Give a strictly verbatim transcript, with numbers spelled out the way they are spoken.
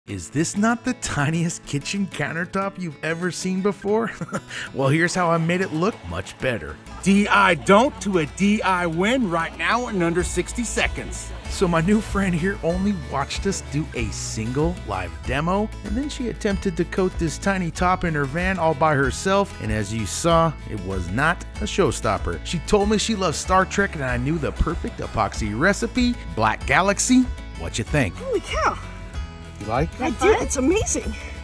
Is this not the tiniest kitchen countertop you've ever seen before? Well, here's how I made it look much better. D I don't to a D I win right now in under sixty seconds. So my new friend here only watched us do a single live demo, and then she attempted to coat this tiny top in her van all by herself, and as you saw, it was not a showstopper. She told me she loves Star Trek and I knew the perfect epoxy recipe, Black Galaxy. What you think? Holy cow. You like it? I do. It's amazing.